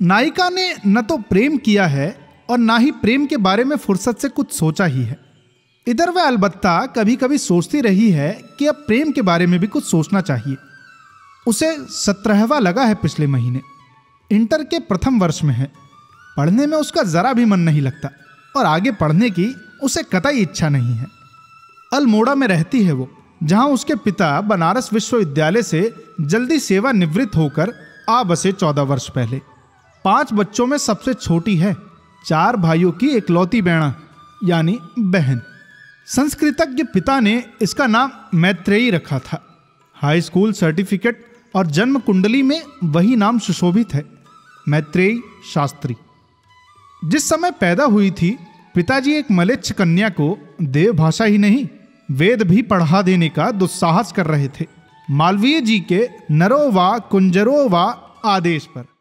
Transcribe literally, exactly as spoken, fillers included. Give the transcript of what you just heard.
नायिका ने न तो प्रेम किया है और ना ही प्रेम के बारे में फुर्सत से कुछ सोचा ही है। इधर वह अलबत्ता कभी कभी सोचती रही है कि अब प्रेम के बारे में भी कुछ सोचना चाहिए। उसे सत्रहवां लगा है पिछले महीने, इंटर के प्रथम वर्ष में है। पढ़ने में उसका जरा भी मन नहीं लगता और आगे पढ़ने की उसे कतई इच्छा नहीं है। अल्मोड़ा में रहती है वो, जहां उसके पिता बनारस विश्वविद्यालय से जल्दी सेवा निवृत्त होकर आ बसे चौदह वर्ष पहले। पांच बच्चों में सबसे छोटी है, चार भाइयों की इकलौती बेड़ा यानी बहन। संस्कृतज्ञ पिता ने इसका नाम मैत्रेयी रखा था। हाई स्कूल सर्टिफिकेट और जन्म कुंडली में वही नाम सुशोभित है, मैत्रेयी शास्त्री। जिस समय पैदा हुई थी, पिताजी एक मलेच्छ कन्या को देव भाषा ही नहीं वेद भी पढ़ा देने का दुस्साहस कर रहे थे, मालवीय जी के नरो वा कुंजरो वा आदेश पर।